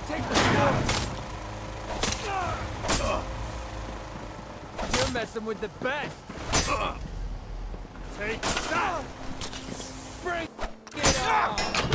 Take the shot! You're messing with the best! Take that! Bring it on!